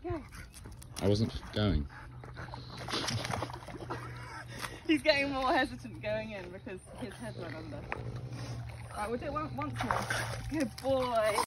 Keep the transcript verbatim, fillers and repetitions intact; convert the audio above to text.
Go. I wasn't going. He's getting more hesitant going in because his head went under. Right, we'll do it one, once more. Good boy.